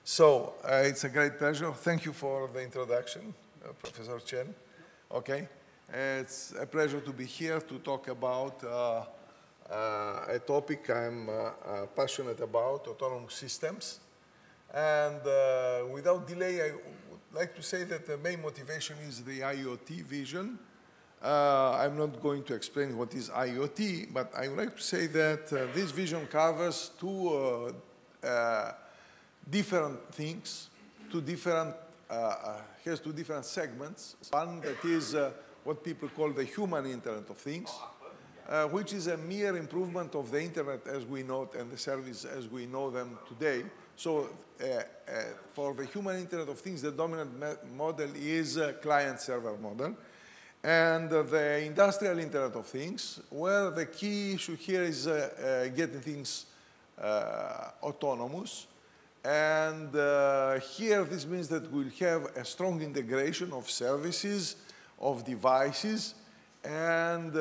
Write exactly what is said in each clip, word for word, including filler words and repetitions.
So uh, it's a great pleasure. Thank you for the introduction, uh, Professor Chen. Okay, it's a pleasure to be here to talk about uh, uh, a topic I'm uh, uh, passionate about, autonomous systems. And uh, without delay, I would like to say that the main motivation is the I O T vision. Uh, I'm not going to explain what is I O T, but I would like to say that uh, this vision covers two uh, uh, different things, two different, uh, uh, has two different segments. One that is uh, what people call the human Internet of Things, uh, which is a mere improvement of the Internet as we know it and the service as we know them today. So uh, uh, for the human Internet of Things, the dominant model is a client-server model. And uh, the industrial Internet of Things, where the key issue here is uh, uh, getting things uh, autonomous. And uh, here, this means that we'll have a strong integration of services, of devices, and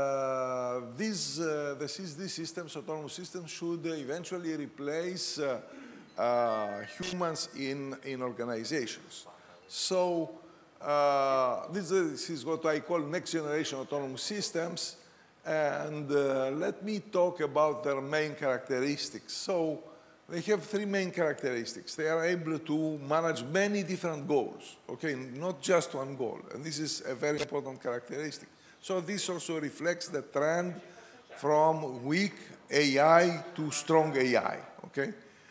uh, these, uh, this is, these systems, autonomous systems, should eventually replace uh, uh, humans in, in organizations. So uh, this, this is what I call next generation autonomous systems, and uh, let me talk about their main characteristics. So they have three main characteristics. They are able to manage many different goals, okay, not just one goal. And this is a very important characteristic. So this also reflects the trend from weak A I to strong A I, okay?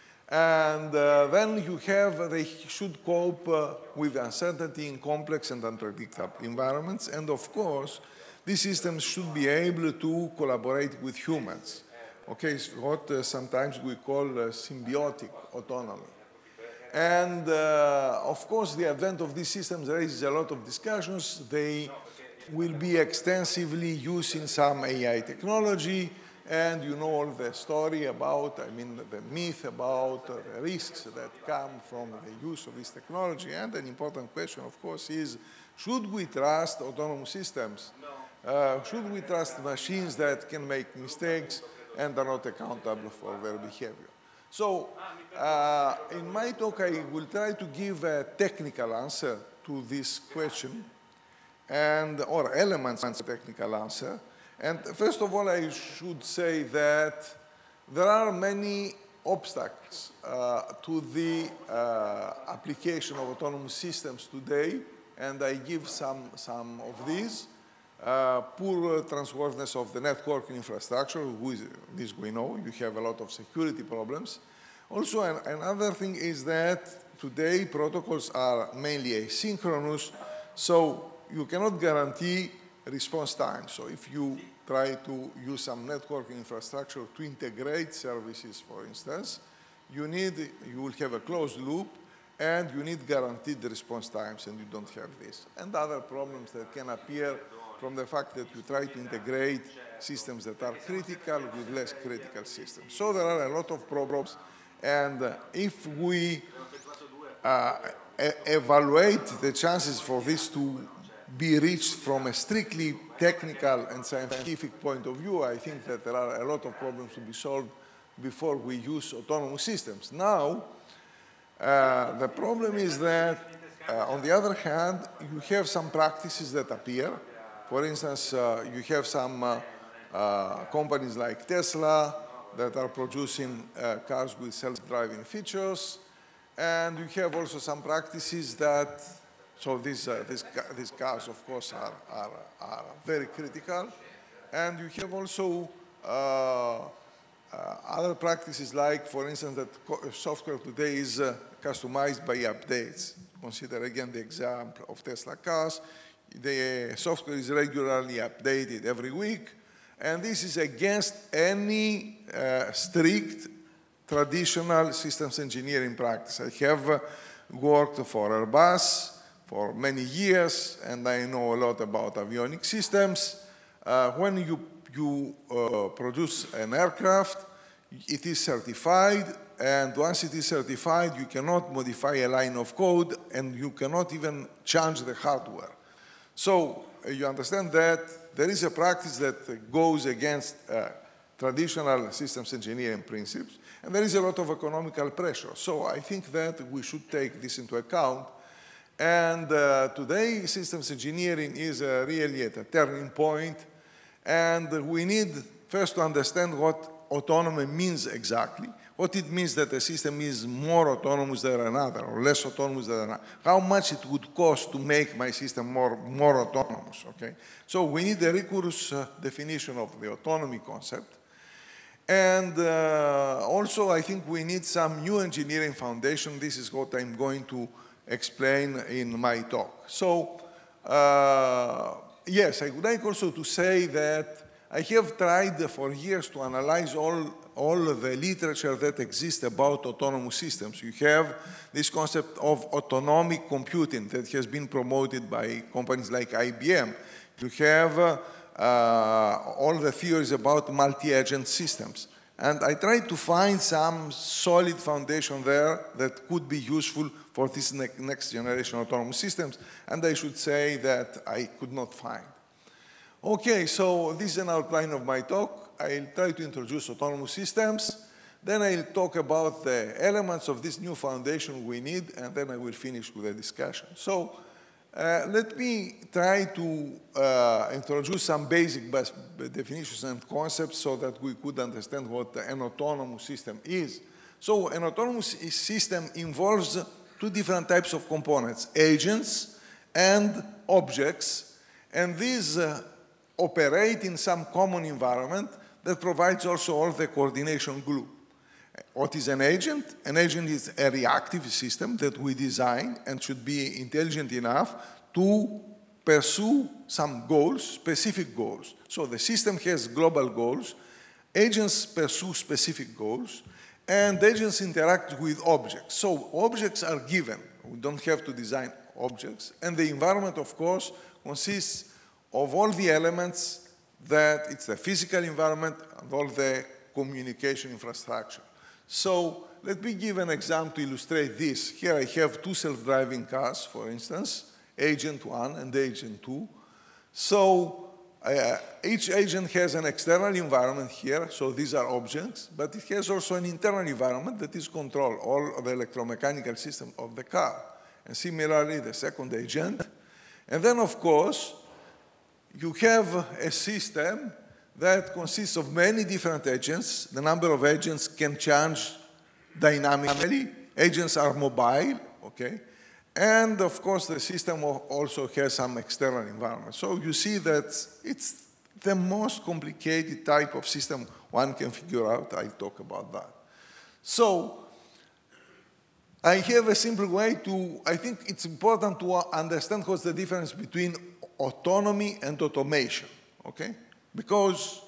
And uh, then you have, they should cope uh, with uncertainty in complex and unpredictable environments. And of course, these systems should be able to collaborate with humans. Okay, it's what uh, sometimes we call uh, symbiotic autonomy. And uh, of course, the advent of these systems raises a lot of discussions. They will be extensively used in some A I technology, and you know all the story about, I mean, the myth about uh, the risks that come from the use of this technology. And an important question, of course, is, should we trust autonomous systems? Uh, should we trust machines that can make mistakes and are not accountable for their behavior? So uh, in my talk, I will try to give a technical answer to this question, and or elements of a technical answer. And first of all, I should say that there are many obstacles uh, to the uh, application of autonomous systems today, and I give some, some of these. Uh, poor trustworthiness of the network infrastructure, which this we know, you have a lot of security problems. Also, an, another thing is that today protocols are mainly asynchronous, so you cannot guarantee response time. So if you try to use some network infrastructure to integrate services, for instance, you need, you will have a closed loop, and you need guaranteed response times, and you don't have this. And other problems that can appear from the fact that you try to integrate systems that are critical with less critical systems. So there are a lot of problems, and uh, if we uh, e evaluate the chances for this to be reached from a strictly technical and scientific point of view, I think that there are a lot of problems to be solved before we use autonomous systems. Now, uh, the problem is that, uh, on the other hand, you have some practices that appear. For instance, uh, you have some uh, uh, companies like Tesla that are producing uh, cars with self-driving features, and you have also some practices that, so these, uh, these, these cars, of course, are, are, are very critical, and you have also uh, uh, other practices like, for instance, that software today is uh, customized by updates. Consider again the example of Tesla cars. The software is regularly updated every week, and this is against any uh, strict traditional systems engineering practice. I have uh, worked for Airbus for many years, and I know a lot about avionics systems. Uh, when you, you uh, produce an aircraft, it is certified, and once it is certified, you cannot modify a line of code, and you cannot even change the hardware. So uh, you understand that there is a practice that uh, goes against uh, traditional systems engineering principles, and there is a lot of economical pressure. So I think that we should take this into account. And uh, today, systems engineering is uh, really at a turning point, and we need first to understand what autonomy means exactly, what it means that a system is more autonomous than another, or less autonomous than another, how much it would cost to make my system more, more autonomous, okay? So we need a rigorous uh, definition of the autonomy concept. And uh, also, I think we need some new engineering foundation. This is what I'm going to explain in my talk. So, uh, yes, I would like also to say that I have tried for years to analyze all, all the literature that exists about autonomous systems. You have this concept of autonomic computing that has been promoted by companies like I B M. You have uh, uh, all the theories about multi-agent systems. And I tried to find some solid foundation there that could be useful for this ne next generation autonomous systems, and I should say that I could not find. Okay, so this is an outline of my talk. I'll try to introduce autonomous systems, then I'll talk about the elements of this new foundation we need, and then I will finish with a discussion. So uh, let me try to uh, introduce some basic definitions and concepts so that we could understand what an autonomous system is. So an autonomous system involves two different types of components, agents and objects, and these uh, operate in some common environment that provides also all the coordination glue. What is an agent? An agent is a reactive system that we design and should be intelligent enough to pursue some goals, specific goals. So the system has global goals, agents pursue specific goals, and agents interact with objects. So objects are given. We don't have to design objects. And the environment, of course, consists of all the elements that it's the physical environment and all the communication infrastructure. So let me give an example to illustrate this. Here I have two self-driving cars, for instance, agent one and agent two. So Uh, each agent has an external environment here, so these are objects, but it has also an internal environment that is controlled, all of the electromechanical system of the car. And similarly, the second agent. And then, of course, you have a system that consists of many different agents. The number of agents can change dynamically. Agents are mobile, okay? And of course, the system also has some external environment. So you see that it's the most complicated type of system one can figure out. I'll talk about that. So I have a simple way to, I think it's important to understand what's the difference between autonomy and automation, okay? Because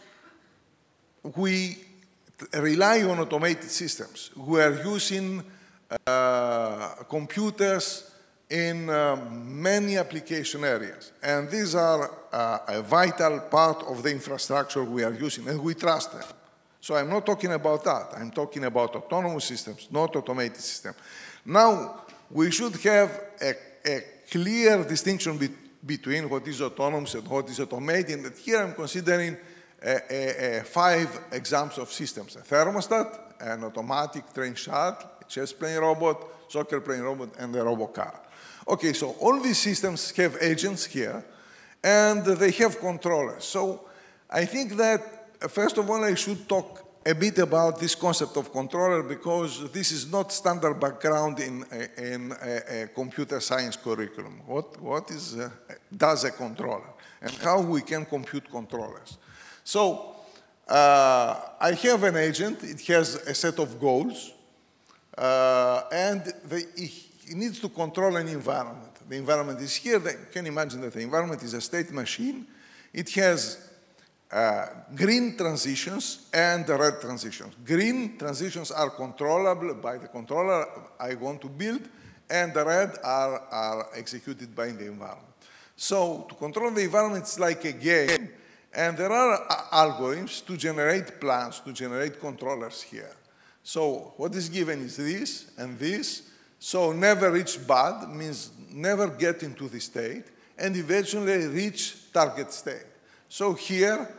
we rely on automated systems. We are using uh, computers in uh, many application areas. And these are uh, a vital part of the infrastructure we are using, and we trust them. So I'm not talking about that. I'm talking about autonomous systems, not automated systems. Now, we should have a, a clear distinction be between what is autonomous and what is automated. And here I'm considering a, a, a five examples of systems: a thermostat, an automatic train shuttle, a chess playing robot, soccer playing robot, and a robot car. Okay, so all these systems have agents here, and they have controllers. So I think that, first of all, I should talk a bit about this concept of controller, because this is not standard background in a, in a, a computer science curriculum. What, what is, uh, does a controller, and how we can compute controllers? So uh, I have an agent. It has a set of goals, uh, and they, it needs to control an environment. The environment is here. You can imagine that the environment is a state machine. It has uh, green transitions and red transitions. Green transitions are controllable by the controller I want to build, and the red are, are executed by the environment. So to control the environment, it's like a game, and there are algorithms to generate plans, to generate controllers here. So what is given is this and this. So never reach bad means never get into the state, and eventually reach target state. So here,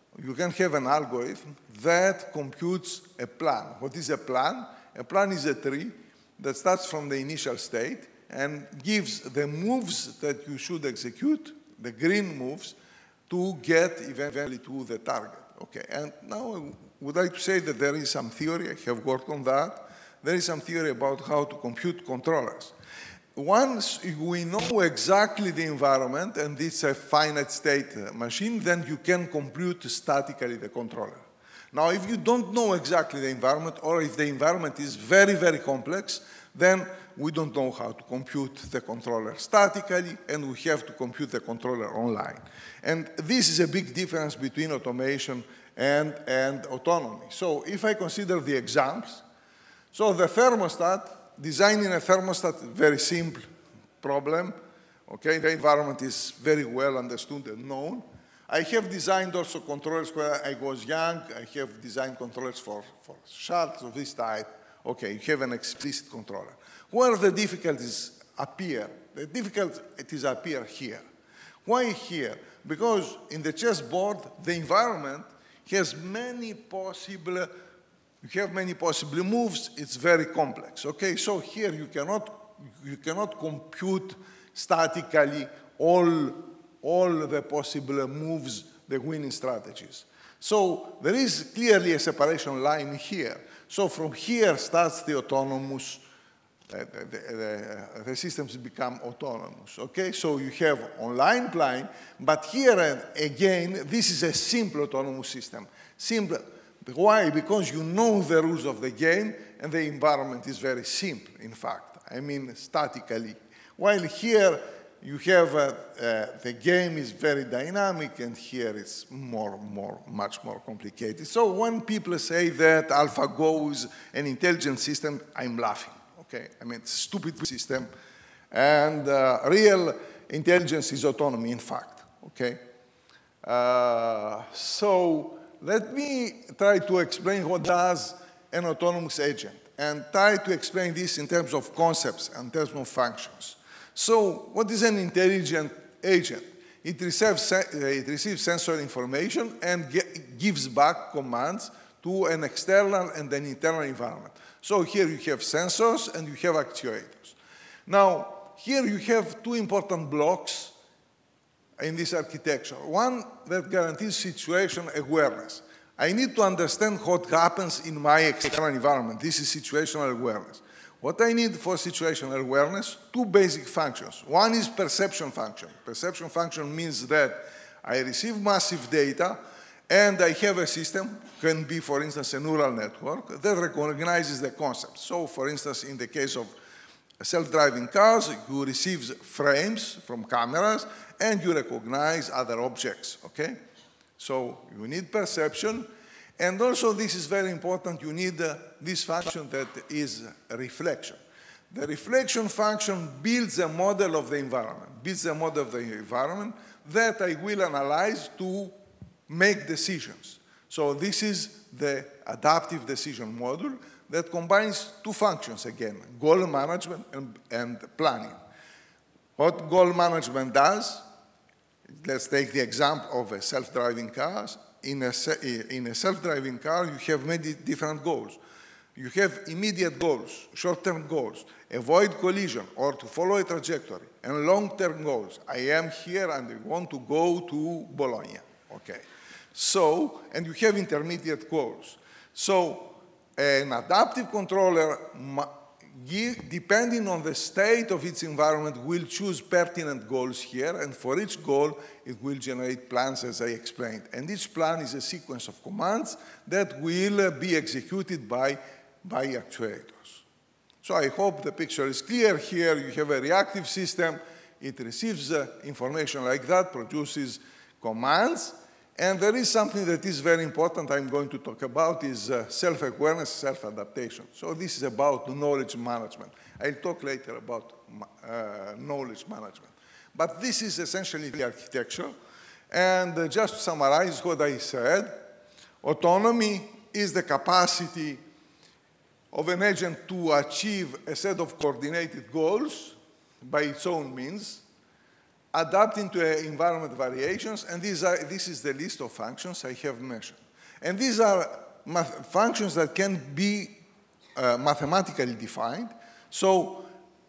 you can have an algorithm that computes a plan. What is a plan? A plan is a tree that starts from the initial state and gives the moves that you should execute, the green moves, to get eventually to the target. Okay, and now I would like to say that there is some theory, I have worked on that. There is some theory about how to compute controllers. Once we know exactly the environment, and it's a finite state machine, then you can compute statically the controller. Now, if you don't know exactly the environment, or if the environment is very, very complex, then we don't know how to compute the controller statically, and we have to compute the controller online. And this is a big difference between automation and, and autonomy. So if I consider the examples, so the thermostat, designing a thermostat, very simple problem. Okay, the environment is very well understood and known. I have designed also controllers when I was young. I have designed controllers for, for shards of this type. Okay, you have an explicit controller. Where the difficulties appear, the difficulties appear here. Why here? Because in the chessboard, the environment has many possible, you have many possible moves. It's very complex. Okay, so here you cannot, you cannot compute statically all, all the possible moves, the winning strategies. So there is clearly a separation line here. So from here starts the autonomous, uh, the, the, the systems become autonomous, okay? So you have online plan, but here again, this is a simple autonomous system. Simple, why? Because you know the rules of the game, and the environment is very simple, in fact. I mean, statically. While here, you have, uh, uh, the game is very dynamic, and here it's more, more, much more complicated. So when people say that AlphaGo is an intelligent system, I'm laughing, okay? I mean, it's a stupid system, and uh, real intelligence is autonomy, in fact, okay? Uh, so let me try to explain what does an autonomous agent, and try to explain this in terms of concepts, in terms of functions. So what is an intelligent agent? It receives, it receives sensor information and gives back commands to an external and an internal environment. So here you have sensors and you have actuators. Now, here you have two important blocks in this architecture. One that guarantees situation awareness. I need to understand what happens in my external environment. This is situational awareness. What I need for situational awareness, two basic functions. One is perception function. Perception function means that I receive massive data, and I have a system, can be, for instance, a neural network, that recognizes the concept. So, for instance, in the case of self-driving cars, you receive frames from cameras, and you recognize other objects, okay? So, you need perception. And also, this is very important, you need uh, this function that is reflection. The reflection function builds a model of the environment, builds a model of the environment that I will analyze to make decisions. So this is the adaptive decision module that combines two functions again, goal management and, and planning. What goal management does, let's take the example of a self-driving car. In a, in a self-driving car, you have many different goals. You have immediate goals, short-term goals, avoid collision or to follow a trajectory, and long-term goals. I am here and I want to go to Bologna, okay? So, and you have intermediate goals. So, an adaptive controller, depending on the state of its environment, will choose pertinent goals here, and for each goal, it will generate plans, as I explained. And each plan is a sequence of commands that will be executed by, by actuators. So I hope the picture is clear here. You have a reactive system. It receives uh, information like that, produces commands. And there is something that is very important I'm going to talk about is uh, self-awareness, self-adaptation. So this is about knowledge management. I'll talk later about uh, knowledge management. But this is essentially the architecture. And uh, just to summarize what I said, autonomy is the capacity of an agent to achieve a set of coordinated goals by its own means. adapting to environment variations, and these are, this is the list of functions I have mentioned. And these are math functions that can be uh, mathematically defined, so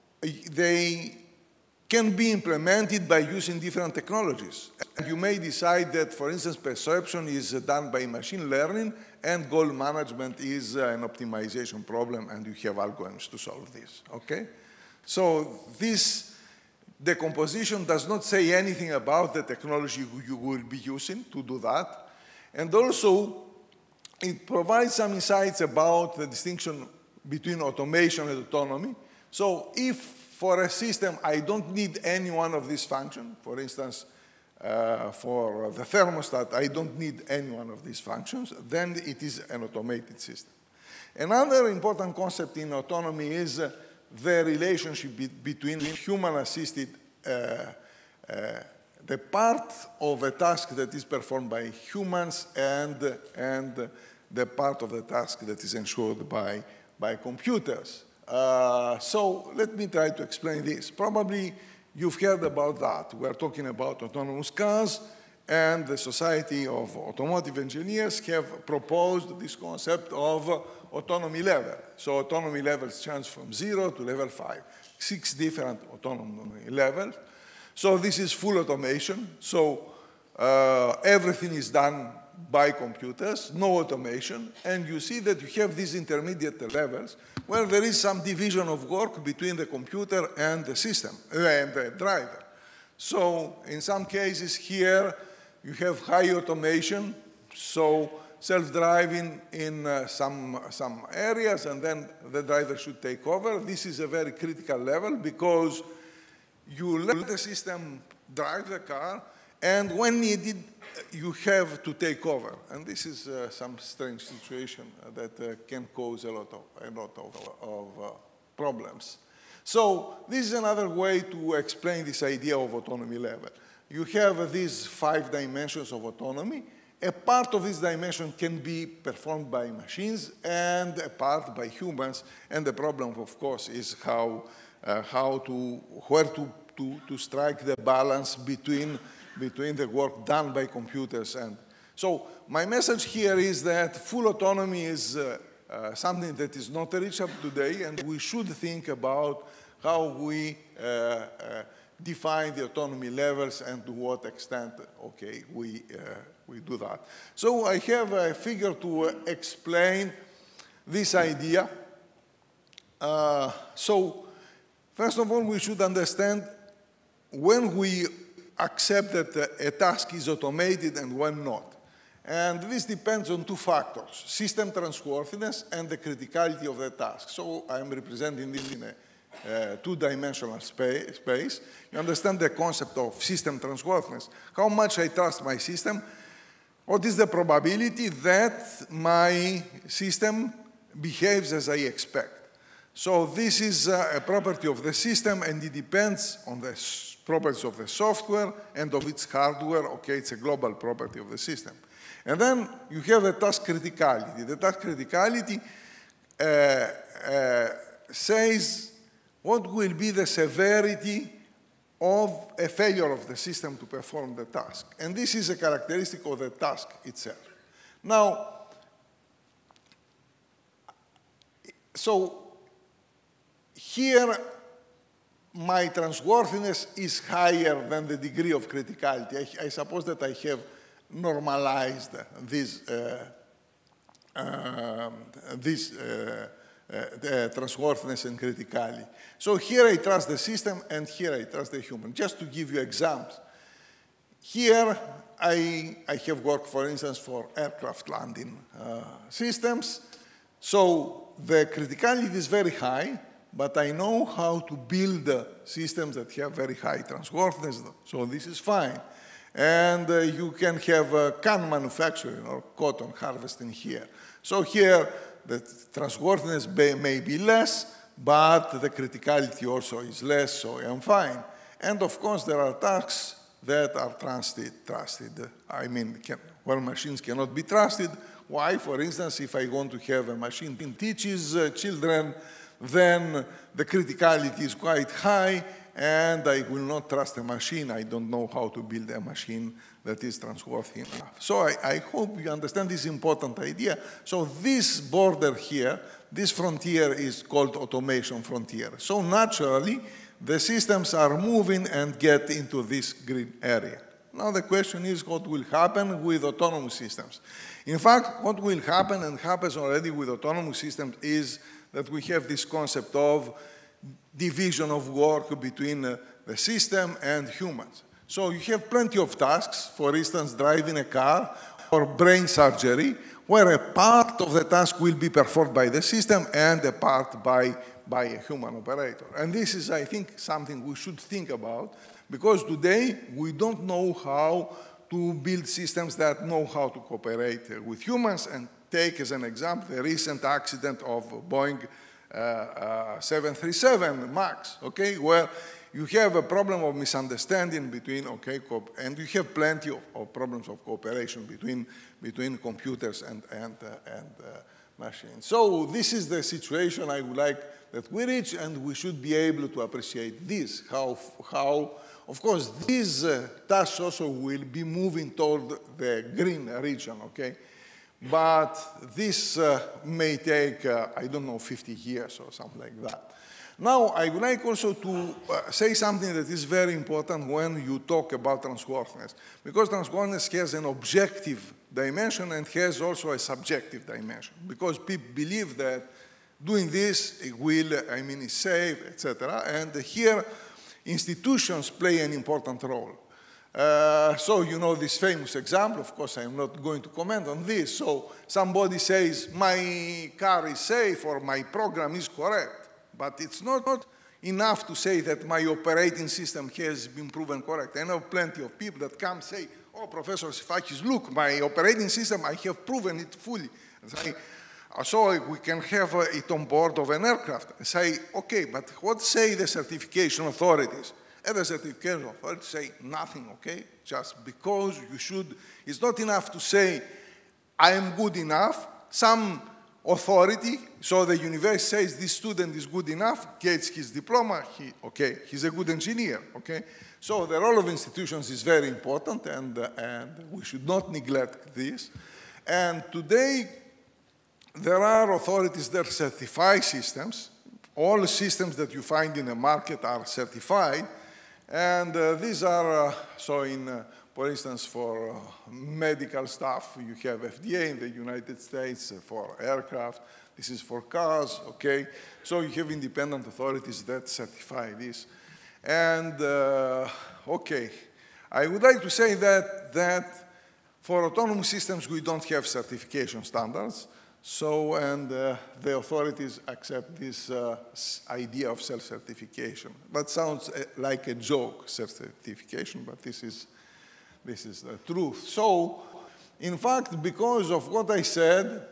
they can be implemented by using different technologies. And you may decide that, for instance, perception is done by machine learning, and goal management is uh, an optimization problem, and you have algorithms to solve this, okay? So this decomposition does not say anything about the technology you will be using to do that. And also, it provides some insights about the distinction between automation and autonomy. So if for a system I don't need any one of these functions, for instance, uh, for the thermostat, I don't need any one of these functions, then it is an automated system. Another important concept in autonomy is uh, the relationship be between human-assisted, uh, uh, the part of a task that is performed by humans and, and the part of the task that is ensured by, by computers. Uh, so let me try to explain this. Probably you've heard about that. We're talking about autonomous cars, and the Society of Automotive Engineers have proposed this concept of uh, autonomy level. So autonomy levels change from zero to level five, six different autonomy levels. So this is full automation. So uh, everything is done by computers, no automation, and you see that you have these intermediate levels where there is some division of work between the computer and the system, uh, and the driver. So in some cases here, you have high automation, so self-driving in uh, some, some areas, and then the driver should take over. This is a very critical level because you let the system drive the car, and when needed, you have to take over. And this is uh, some strange situation that uh, can cause a lot of, a lot of, of uh, problems. So this is another way to explain this idea of autonomy level. You have uh, these five dimensions of autonomy. A part of this dimension can be performed by machines and a part by humans. And the problem, of course, is how, uh, how to, where to, to, to strike the balance between between the work done by computers. And so my message here is that full autonomy is uh, uh, something that is not reached up today, and we should think about how we uh, uh, define the autonomy levels and to what extent, okay, we, uh, we do that. So I have a figure to uh, explain this idea. Uh, so first of all, we should understand when we accept that a task is automated and when not. And this depends on two factors, system trustworthiness and the criticality of the task. So I'm representing this in a uh, two-dimensional spa space. You understand the concept of system trustworthiness. How much I trust my system? What is the probability that my system behaves as I expect? So this is uh, a property of the system, and it depends on the properties of the software and of its hardware. Okay, it's a global property of the system. And then you have the task criticality. The task criticality uh, uh, says what will be the severity of a failure of the system to perform the task. And this is a characteristic of the task itself. Now, so here, my trustworthiness is higher than the degree of criticality. I, I suppose that I have normalized this, uh, um, this uh, uh, trustworthiness and criticality. So here I trust the system, and here I trust the human. Just to give you examples. Here I, I have worked, for instance, for aircraft landing uh, systems. So the criticality is very high, but I know how to build uh, systems that have very high trustworthiness, so this is fine. And uh, you can have uh, can manufacturing or cotton harvesting here. So here, the trustworthiness may be less, but the criticality also is less, so I'm fine. And of course, there are tasks that are trusted. trusted. I mean, can, where machines cannot be trusted. Why? For instance, if I want to have a machine that teaches uh, children, then the criticality is quite high, and I will not trust a machine. I don't know how to build a machine that is trustworthy enough. So I, I hope you understand this important idea. So this border here, this frontier is called automation frontier. So naturally, the systems are moving and get into this green area. Now the question is what will happen with autonomous systems. In fact, what will happen and happens already with autonomous systems is that we have this concept of division of work between uh, the system and humans. So you have plenty of tasks, for instance, driving a car or brain surgery, where a part of the task will be performed by the system and a part by, by a human operator. And this is, I think, something we should think about, because today we don't know how to build systems that know how to cooperate uh, with humans. And take as an example the recent accident of Boeing uh, uh, seven thirty-seven MAX, okay, where you have a problem of misunderstanding between, okay, and you have plenty of, of problems of cooperation between, between computers and, and, uh, and uh, machines. So this is the situation I would like that we reach, and we should be able to appreciate this, how, how of course, these uh, tasks also will be moving toward the green region, okay? But this uh, may take, uh, I don't know, fifty years or something like that. Now, I would like also to uh, say something that is very important when you talk about trustworthiness, because trustworthiness has an objective dimension and has also a subjective dimension, because people believe that doing this it will, I mean, is safe, et cetera. And here, institutions play an important role. Uh, so you know this famous example, of course I'm not going to comment on this. So somebody says, my car is safe or my program is correct, but it's not, not enough to say that my operating system has been proven correct. I know plenty of people that come say, oh, Professor Sifakis, look, my operating system, I have proven it fully. Say, so we can have it on board of an aircraft. I say, okay, but what say the certification authorities? And the certification authorities say nothing, okay? Just because you should, it's not enough to say, I am good enough. Some authority, so the university says this student is good enough, gets his diploma, he, okay, he's a good engineer, okay? So the role of institutions is very important, and, uh, and we should not neglect this. And today, there are authorities that certify systems. All systems that you find in the market are certified. And uh, these are, uh, so in, uh, for instance, for uh, medical stuff, you have F D A in the United States uh, for aircraft. This is for cars, okay? So you have independent authorities that certify this. And, uh, okay, I would like to say that, that for autonomous systems, we don't have certification standards. So, and uh, the authorities accept this uh, idea of self-certification. That sounds uh, like a joke, self-certification, but this is, this is the truth. So, in fact, because of what I said,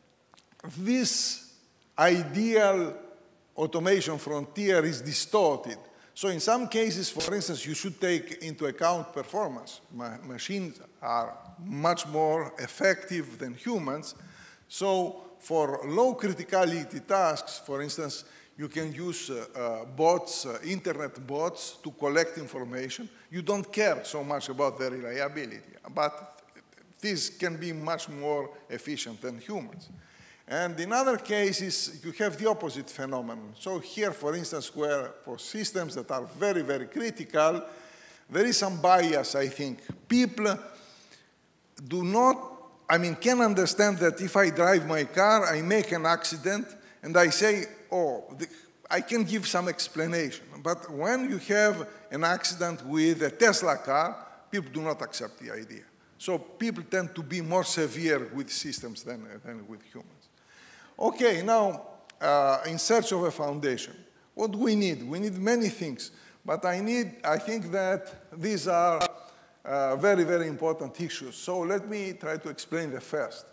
this ideal automation frontier is distorted. So in some cases, for instance, you should take into account performance. Ma- machines are much more effective than humans. So for low criticality tasks, for instance, you can use uh, uh, bots, uh, internet bots to collect information. You don't care so much about the reliability, but this can be much more efficient than humans. And in other cases, you have the opposite phenomenon. So here, for instance, where for systems that are very, very critical, there is some bias, I think. People do not I mean, can understand that if I drive my car, I make an accident, and I say, oh, the, I can give some explanation. But when you have an accident with a Tesla car, people do not accept the idea. So people tend to be more severe with systems than, than with humans. Okay, now, uh, in search of a foundation, what do we need? We need many things, but I need, I think that these are Uh, very, very important issues. So let me try to explain the first.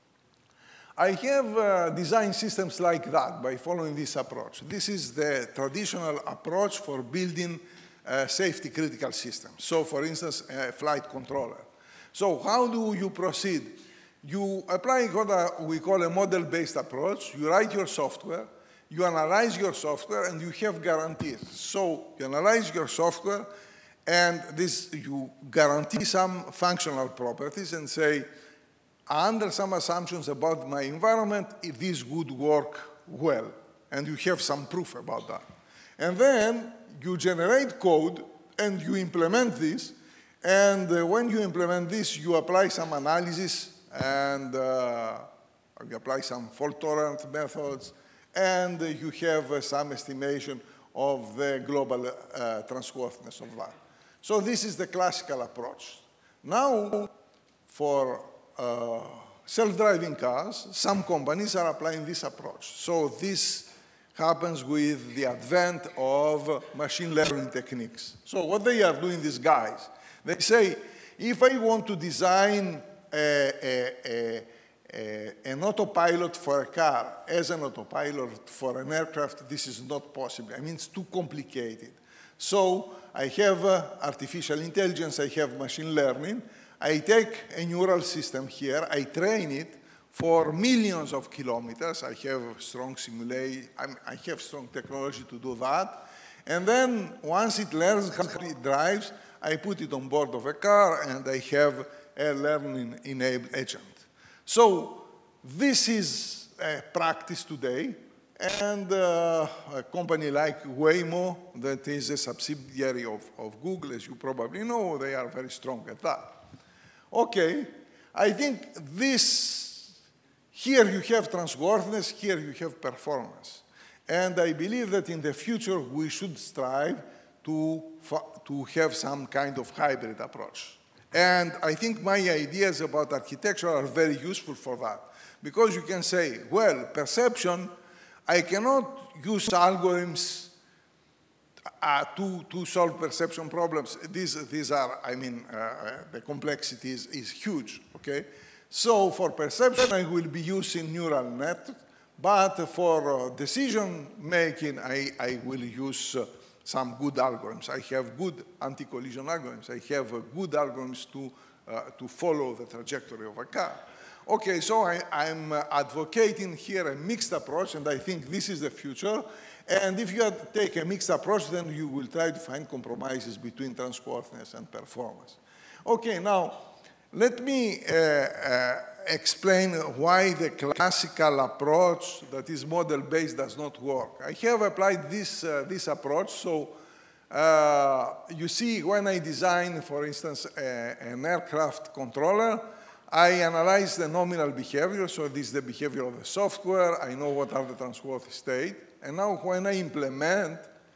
I have uh, designed systems like that by following this approach. This is the traditional approach for building uh, safety critical systems. So for instance, a flight controller. So how do you proceed? You apply what we call a model-based approach. You write your software, you analyze your software and you have guarantees. So you analyze your software and this, you guarantee some functional properties and say, under some assumptions about my environment, if this would work well. And you have some proof about that. And then you generate code and you implement this. And uh, when you implement this, you apply some analysis and uh, you apply some fault-tolerant methods, and uh, you have uh, some estimation of the global uh, trustworthiness of that. So this is the classical approach. Now, for uh, self-driving cars, some companies are applying this approach. So this happens with the advent of machine learning techniques. So what they are doing, these guys, they say, if I want to design a, a, a, a, an autopilot for a car as an autopilot for an aircraft, this is not possible. I mean, it's too complicated. So I have uh, artificial intelligence, I have machine learning. I take a neural system here, I train it for millions of kilometers. I have strong simulation, I have strong technology to do that. And then once it learns how it drives, I put it on board of a car and I have a learning-enabled agent. So this is a practice today. And uh, a company like Waymo, that is a subsidiary of, of Google, as you probably know, they are very strong at that. Okay, I think this, here you have trustworthiness, here you have performance. And I believe that in the future we should strive to, to have some kind of hybrid approach. And I think my ideas about architecture are very useful for that. Because you can say, well, perception, I cannot use algorithms uh, to, to solve perception problems. These, these are, I mean, uh, the complexity is, is huge, okay? So for perception, I will be using neural net, but for uh, decision making, I, I will use uh, some good algorithms. I have good anti-collision algorithms. I have uh, good algorithms to, uh, to follow the trajectory of a car. Okay, so I, I'm uh, advocating here a mixed approach, and I think this is the future. And if you take a mixed approach, then you will try to find compromises between trustworthiness and performance. Okay, now, let me uh, uh, explain why the classical approach that is model-based does not work. I have applied this, uh, this approach, so uh, you see when I design, for instance, a, an aircraft controller, I analyze the nominal behavior, so this is the behavior of the software, I know what are the trustworthy state, and now when I implement,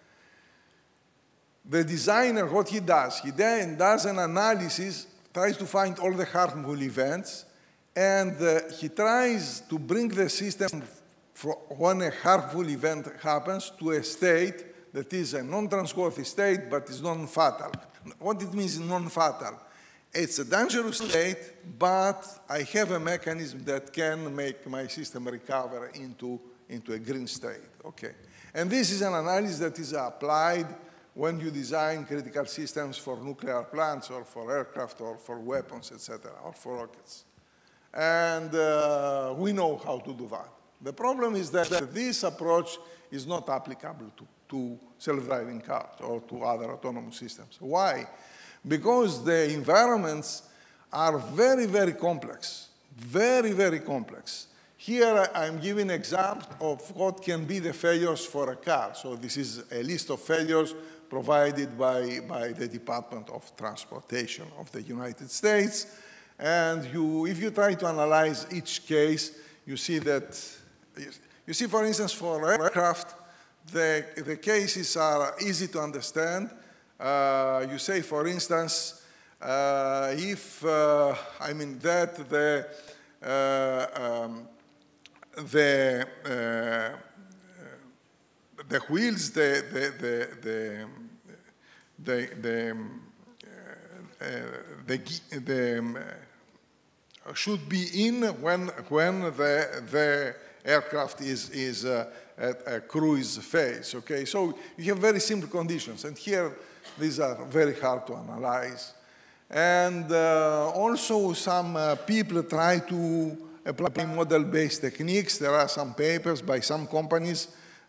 the designer, what he does, he then does an analysis, tries to find all the harmful events, and uh, he tries to bring the system for when a harmful event happens to a state that is a non-trustworthy state, but is non-fatal. What it means non-fatal? It's a dangerous state, but I have a mechanism that can make my system recover into, into a green state, okay? And this is an analysis that is applied when you design critical systems for nuclear plants or for aircraft or for weapons, et cetera, or for rockets. And uh, we know how to do that. The problem is that this approach is not applicable to, to self-driving cars or to other autonomous systems. Why? Because the environments are very, very complex, very, very complex. Here I'm giving an example of what can be the failures for a car. So this is a list of failures provided by, by the Department of Transportation of the United States. And you, if you try to analyze each case, you see that, you see, for instance, for aircraft, the, the cases are easy to understand. Uh, you say, for instance, uh, if, uh, I mean, that the, uh, um, the, uh, the wheels, the, the, the, the, the, the, uh, the, the um, should be in when, when the, the aircraft is, is uh, at a cruise phase, okay? So you have very simple conditions, and here these are very hard to analyze. And uh, also some uh, people try to apply model-based techniques. There are some papers by some companies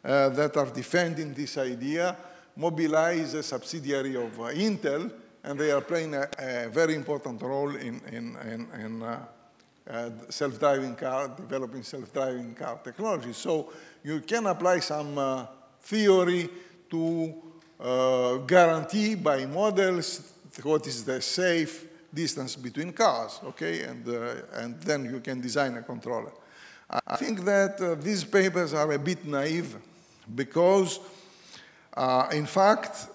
uh, that are defending this idea. Mobileye is a subsidiary of uh, Intel, and they are playing a, a very important role in, in, in, in uh, uh, self-driving car, developing self-driving car technology. So you can apply some uh, theory to uh, guarantee by models what is the safe distance between cars, okay? And, uh, and then you can design a controller. I think that uh, these papers are a bit naive because, uh, in fact,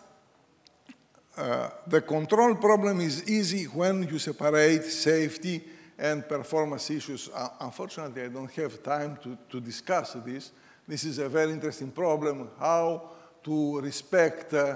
uh, the control problem is easy when you separate safety and performance issues. Uh, unfortunately, I don't have time to, to discuss this. This is a very interesting problem, how to respect uh,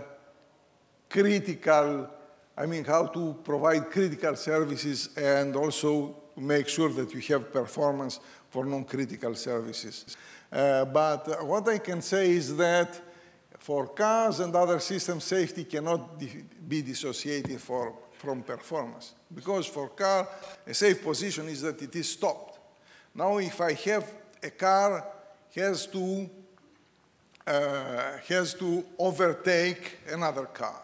critical I mean, how to provide critical services and also make sure that you have performance for non-critical services. Uh, but what I can say is that for cars and other systems, safety cannot be dissociated for, from performance. Because for car, a safe position is that it is stopped. Now, if I have a car has to, uh, has to overtake another car.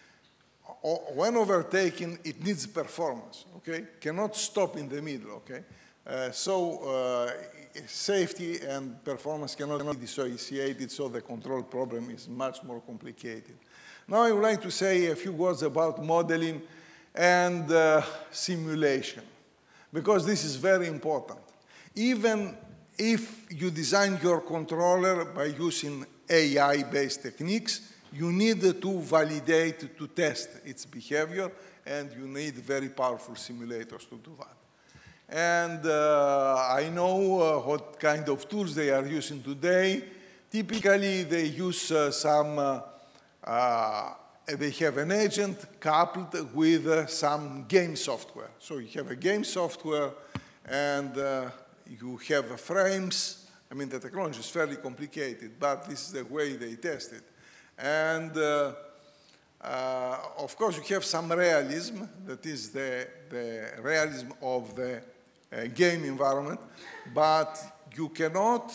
When overtaking, it needs performance, okay? Cannot stop in the middle, okay? Uh, so uh, safety and performance cannot be dissociated, so the control problem is much more complicated. Now I would like to say a few words about modeling and uh, simulation, because this is very important. Even if you design your controller by using A I-based techniques, you need to validate, to test its behavior, and you need very powerful simulators to do that. And uh, I know uh, what kind of tools they are using today. Typically, they use uh, some, uh, uh, they have an agent coupled with uh, some game software. So you have a game software, and uh, you have frames. I mean, the technology is fairly complicated, but this is the way they test it. And uh, uh, of course, you have some realism, that is the, the realism of the uh, game environment, but you cannot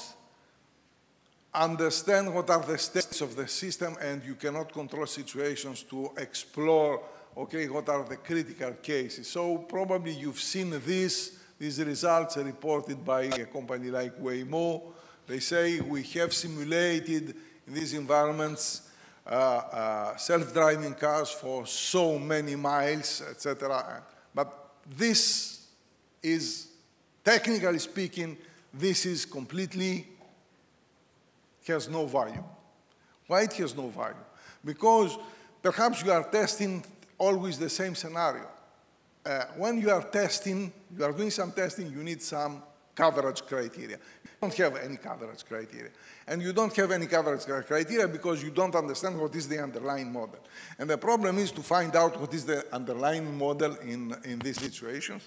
understand what are the states of the system, and you cannot control situations to explore, okay, what are the critical cases. So probably you've seen this, these results are reported by a company like Waymo. They say we have simulated in these environments Uh, uh, self-driving cars for so many miles, et cetera. But this is, technically speaking, this is completely, has no value. Why it has no value? Because perhaps you are testing always the same scenario. Uh, when you are testing, you are doing some testing, you need some coverage criteria. You don't have any coverage criteria. And you don't have any coverage criteria because you don't understand what is the underlying model. And the problem is to find out what is the underlying model in, in these situations.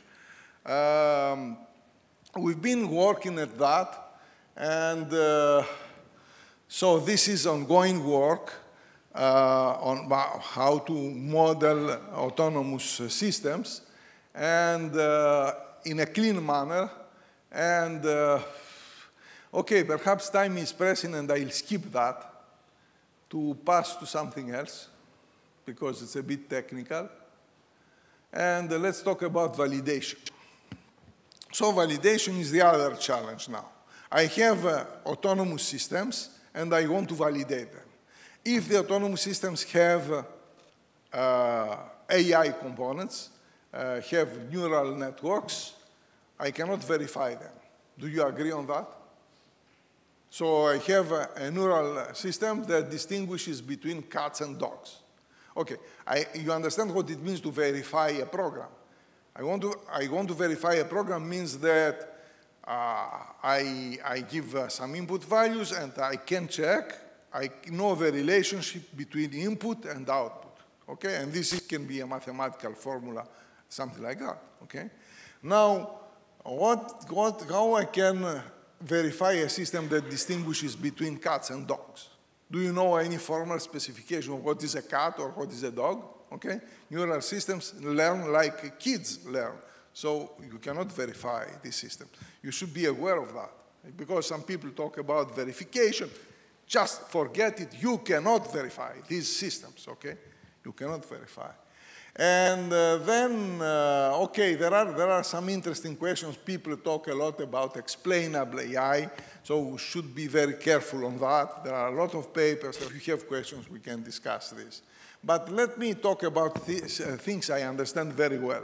Um, we've been working at that, and uh, so this is ongoing work uh, on how to model autonomous systems, and uh, in a clean manner. And uh, okay, perhaps time is pressing, and I'll skip that to pass to something else, because it's a bit technical. And uh, let's talk about validation. So validation is the other challenge now. I have uh, autonomous systems, and I want to validate them. If the autonomous systems have uh, uh, A I components, uh, have neural networks, I cannot verify them. Do you agree on that? So I have a, a neural system that distinguishes between cats and dogs. Okay, I, you understand what it means to verify a program. I want to, I want to verify a program means that uh, I, I give uh, some input values, and I can check. I know the relationship between input and output. Okay, and this can be a mathematical formula, something like that. Okay, now what, what, how I can uh, verify a system that distinguishes between cats and dogs? Do you know any formal specification of what is a cat or what is a dog? Okay? Neural systems learn like kids learn. So you cannot verify this system. You should be aware of that. Because some people talk about verification. Just forget it. You cannot verify these systems, okay? You cannot verify. And uh, then, uh, okay, there are, there are some interesting questions. People talk a lot about explainable A I, so we should be very careful on that. There are a lot of papers. If you have questions, we can discuss this. But let me talk about these, uh, things I understand very well.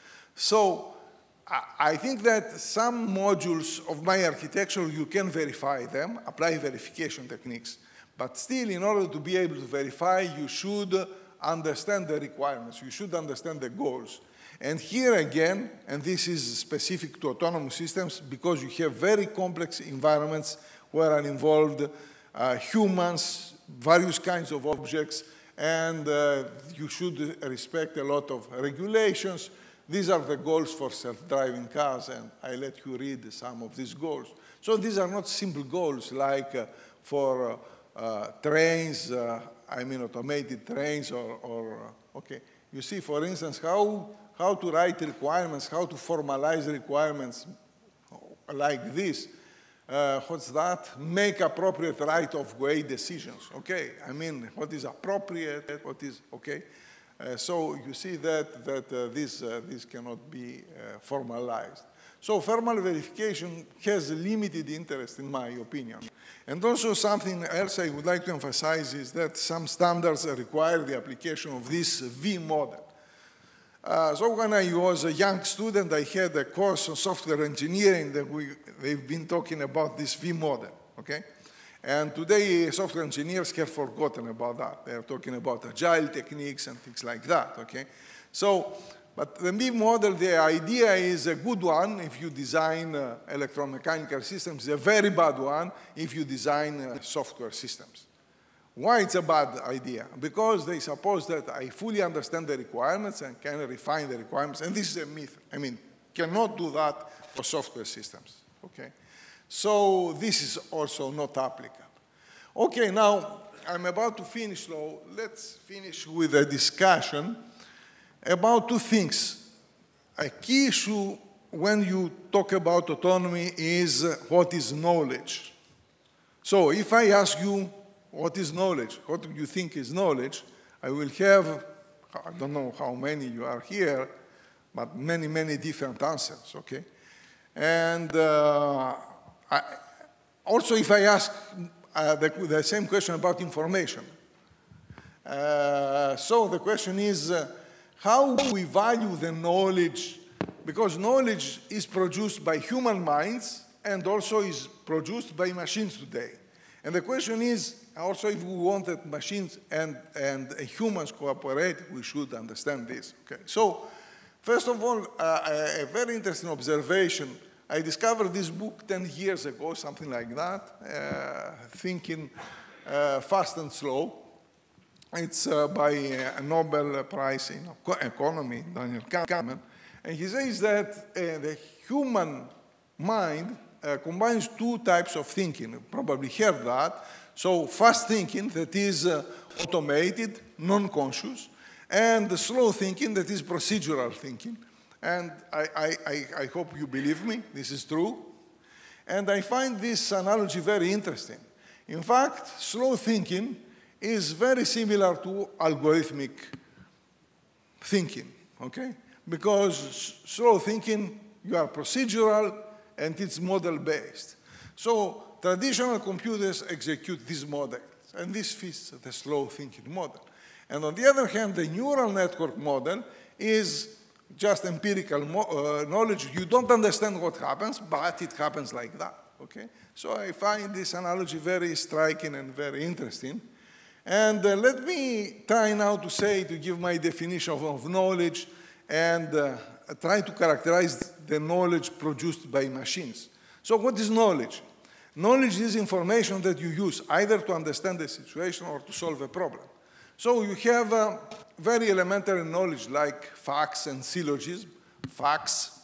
So I, I think that some modules of my architecture, you can verify them, apply verification techniques. But still, in order to be able to verify, you should understand the requirements. You should understand the goals. And here again, and this is specific to autonomous systems, because you have very complex environments where are involved uh, humans, various kinds of objects, and uh, you should respect a lot of regulations. These are the goals for self-driving cars, and I let you read some of these goals. So these are not simple goals like uh, for uh, uh, trains, uh, I mean automated trains, or, or uh, okay. You see, for instance, how, how to write requirements, how to formalize requirements like this. Uh, what's that? Make appropriate right-of-way decisions, okay? I mean, what is appropriate, what is, okay? Uh, so you see that, that uh, this, uh, this cannot be uh, formalized. So formal verification has limited interest, in my opinion. And also something else I would like to emphasize is that some standards require the application of this V model. Uh, so when I was a young student, I had a course on software engineering that we, they've been talking about this V model, okay? And today, software engineers have forgotten about that. They are talking about agile techniques and things like that, okay? So, but the V model, the idea is a good one if you design uh, electromechanical systems, a very bad one if you design uh, software systems. Why it's a bad idea? Because they suppose that I fully understand the requirements and can refine the requirements, and this is a myth. I mean, cannot do that for software systems, okay? So this is also not applicable. Okay, now I'm about to finish, so let's finish with a discussion about two things. A key issue when you talk about autonomy is uh, what is knowledge. So if I ask you what is knowledge, what do you think is knowledge, I will have, I don't know how many you are here, but many, many different answers, okay? And uh, I, also if I ask uh, the, the same question about information, uh, so the question is, uh, how we value the knowledge, because knowledge is produced by human minds and also is produced by machines today. And the question is, also if we want that machines and, and humans cooperate, we should understand this. Okay. So, first of all, uh, a very interesting observation. I discovered this book ten years ago, something like that, uh, Thinking uh, Fast and Slow. It's uh, by a Nobel Prize in Economy, Daniel Kahneman. And he says that uh, the human mind uh, combines two types of thinking. You probably heard that. So fast thinking, that is uh, automated, non-conscious, and the slow thinking, that is procedural thinking. And I, I, I hope you believe me, this is true. And I find this analogy very interesting. In fact, slow thinking is very similar to algorithmic thinking, okay? Because slow thinking, you are procedural and it's model-based. So traditional computers execute these models, and this fits the slow thinking model. And on the other hand, the neural network model is just empirical mo uh, knowledge. You don't understand what happens, but it happens like that, okay? So I find this analogy very striking and very interesting. And uh, let me try now to say, to give my definition of, of knowledge and uh, try to characterize the knowledge produced by machines. So what is knowledge? Knowledge is information that you use either to understand the situation or to solve a problem. So you have uh, very elementary knowledge like facts and syllogism. Facts.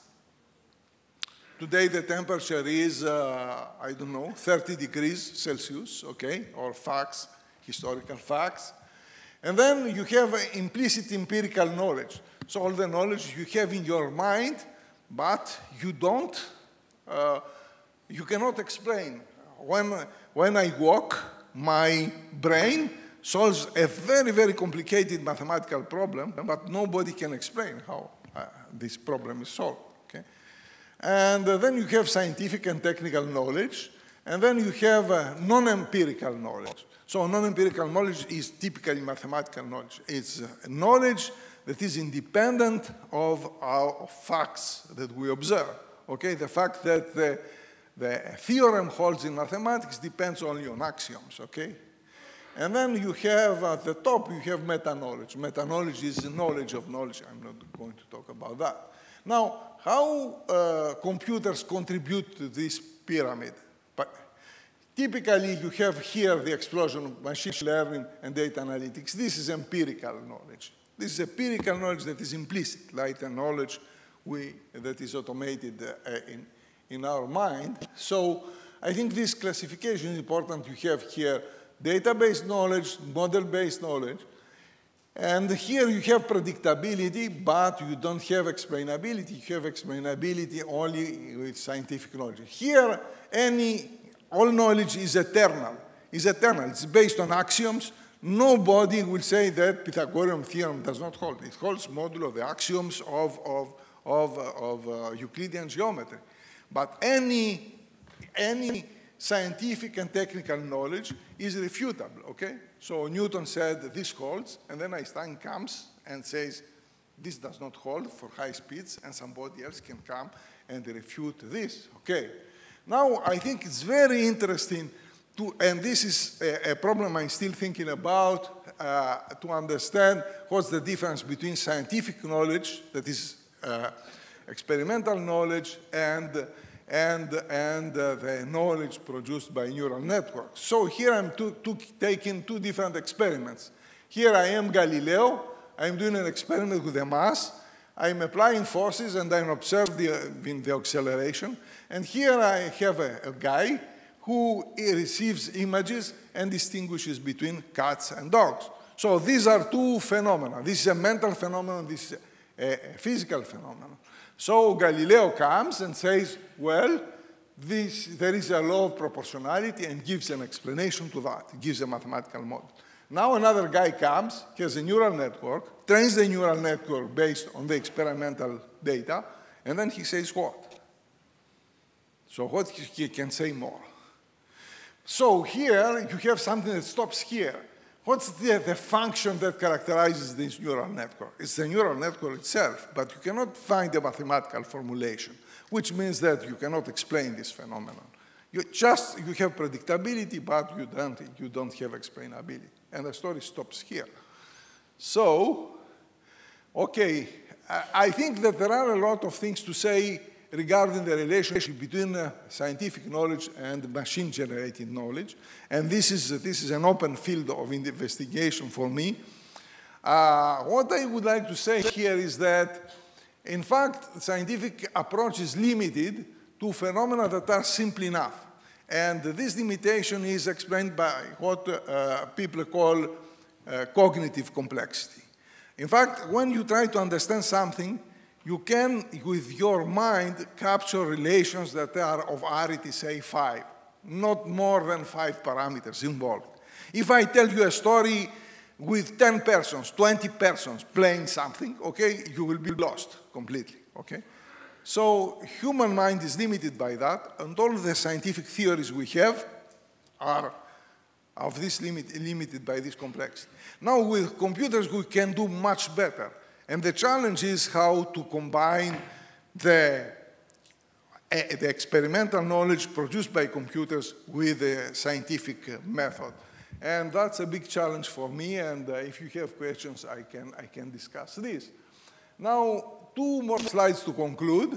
Today the temperature is, uh, I don't know, thirty degrees Celsius, okay, or facts. Historical facts. And then you have implicit empirical knowledge. So all the knowledge you have in your mind, but you don't, uh, you cannot explain. When, when I walk, my brain solves a very, very complicated mathematical problem, but nobody can explain how uh, this problem is solved. Okay? And uh, then you have scientific and technical knowledge, and then you have uh, non-empirical knowledge. So non-empirical knowledge is typically mathematical knowledge. It's uh, knowledge that is independent of our facts that we observe. Okay? The fact that the, the theorem holds in mathematics depends only on axioms. Okay? And then you have, at the top, you have meta-knowledge. Meta-knowledge is knowledge of knowledge. I'm not going to talk about that. Now, how uh, computers contribute to this pyramid? But typically, you have here the explosion of machine learning and data analytics. This is empirical knowledge. This is empirical knowledge that is implicit, like the knowledge we, that is automated uh, in, in our mind. So I think this classification is important. You have here database knowledge, model-based knowledge. And here you have predictability, but you don't have explainability. You have explainability only with scientific knowledge. Here, any, all knowledge is eternal. Is eternal. It's based on axioms. Nobody will say that Pythagorean theorem does not hold. It holds modulo the axioms of, of, of, of uh, Euclidean geometry. But any, any scientific and technical knowledge is refutable, okay? So Newton said this holds, and then Einstein comes and says this does not hold for high speeds, and somebody else can come and refute this, okay? Now, I think it's very interesting to, and this is a, a problem I'm still thinking about, uh, to understand what's the difference between scientific knowledge, that is uh, experimental knowledge, and and, and uh, the knowledge produced by neural networks. So here I'm to, to taking two different experiments. Here I am Galileo. I'm doing an experiment with a mass. I'm applying forces, and I'm observing the, the acceleration. And here I have a, a guy who receives images and distinguishes between cats and dogs. So these are two phenomena. This is a mental phenomenon. This is a, a physical phenomenon. So Galileo comes and says, well, this, there is a law of proportionality, and gives an explanation to that. He gives a mathematical model. Now another guy comes, has a neural network, trains the neural network based on the experimental data, and then he says what? So what he can say more? So here you have something that stops here. What's the, the function that characterizes this neural network? It's the neural network itself, but you cannot find a mathematical formulation, which means that you cannot explain this phenomenon. You just, you have predictability, but you don't, you don't have explainability. And the story stops here. So, okay, I, I think that there are a lot of things to say regarding the relationship between uh, scientific knowledge and machine-generated knowledge. And this is, uh, this is an open field of investigation for me. Uh, what I would like to say here is that, in fact, the scientific approach is limited to phenomena that are simple enough. And this limitation is explained by what uh, people call uh, cognitive complexity. In fact, when you try to understand something, you can, with your mind, capture relations that are of arity, say, five. Not more than five parameters involved. If I tell you a story with ten persons, twenty persons playing something, okay, you will be lost completely, okay? So human mind is limited by that, and all the scientific theories we have are of this limit, limited by this complexity. Now, with computers, we can do much better. And the challenge is how to combine the, uh, the experimental knowledge produced by computers with the scientific method. And that's a big challenge for me, and uh, if you have questions, I can, I can discuss this. Now, two more slides to conclude.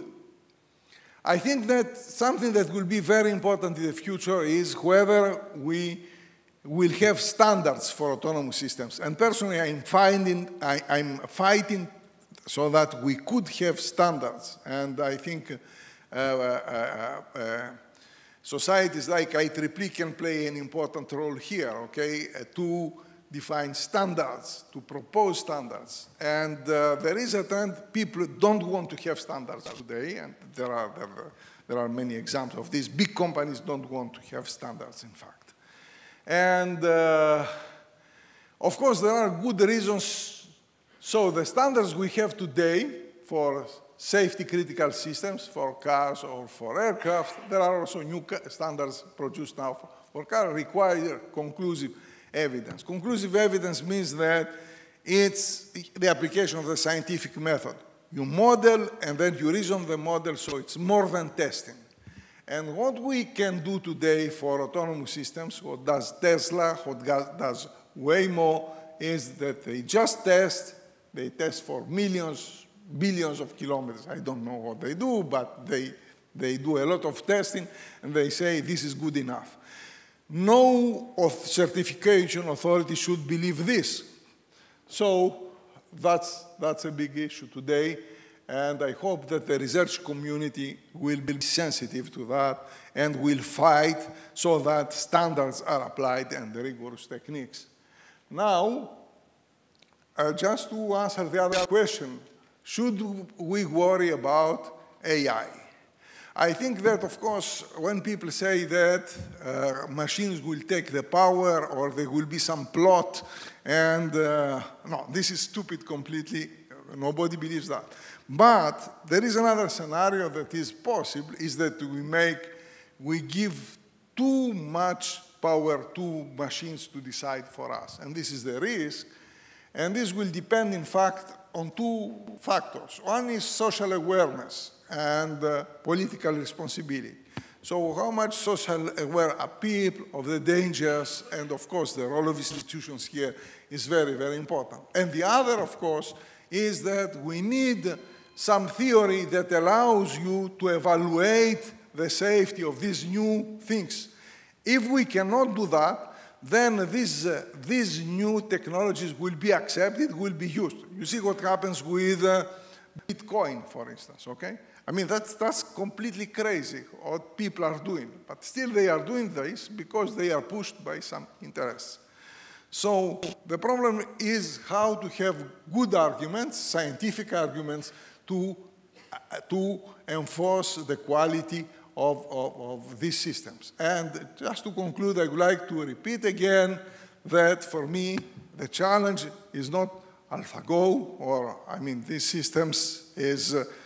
I think that something that will be very important in the future is whether we will have standards for autonomous systems. And personally, I'm, finding, I, I'm fighting so that we could have standards. And I think uh, uh, uh, uh, societies like I triple E can play an important role here, okay, uh, to define standards, to propose standards. And uh, there is a trend, people don't want to have standards today, and there are, there, there are many examples of this. Big companies don't want to have standards, in fact. And uh, of course, there are good reasons. So the standards we have today for safety critical systems for cars or for aircraft, there are also new standards produced now for, for cars, require conclusive evidence. Conclusive evidence means that it's the application of the scientific method. You model and then you reason the model, so it's more than testing. And what we can do today for autonomous systems, what does Tesla, what does Waymo, is that they just test, they test for millions, billions of kilometers. I don't know what they do, but they, they do a lot of testing, and they say this is good enough. No certification authority should believe this. So that's, that's a big issue today. And I hope that the research community will be sensitive to that and will fight so that standards are applied and rigorous techniques. Now, uh, just to answer the other question, should we worry about A I? I think that, of course, when people say that uh, machines will take the power or there will be some plot, and uh, no, this is stupid completely. Nobody believes that. But there is another scenario that is possible, is that we make, we give too much power to machines to decide for us. And this is the risk. And this will depend, in fact, on two factors. One is social awareness and uh, political responsibility. So how much social aware are people of the dangers, and of course the role of institutions here is very, very important. And the other, of course, is that we need some theory that allows you to evaluate the safety of these new things. If we cannot do that, then these, uh, these new technologies will be accepted, will be used. You see what happens with uh, Bitcoin, for instance, okay? I mean, that's, that's completely crazy what people are doing. But still they are doing this because they are pushed by some interests. So the problem is how to have good arguments, scientific arguments, to, uh, to enforce the quality of, of, of these systems. And just to conclude, I would like to repeat again that for me, the challenge is not AlphaGo, or, I mean, these systems is, uh,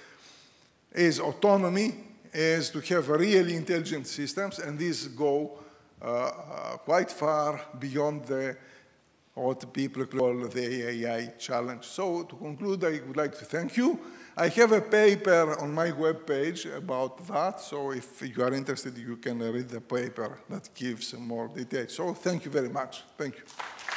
is autonomy, is to have really intelligent systems, and these go uh, uh, quite far beyond the what people call the A I challenge. So to conclude, I would like to thank you. I have a paper on my webpage about that, so if you are interested, you can read the paper that gives more details. So thank you very much. Thank you.